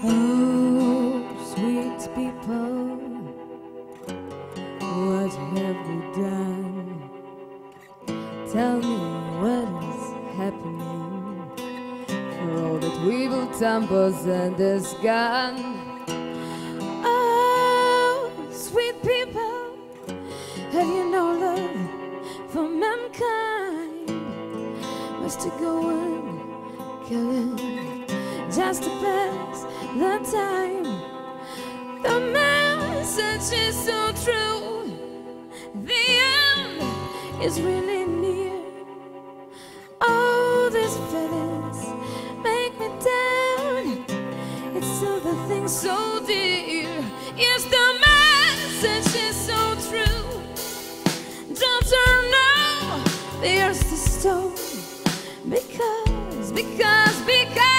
Oh, sweet people, what have we done? Tell me what is happening for all that weevil tumbles and is gone. Oh, sweet people, have you no love for mankind? Must you go on killing just to pass the time? The message is so true, the end is really near. All these feelings make me down, it's all the things so dear. Yes, the message is so true. Don't turn now, there's the stone. Because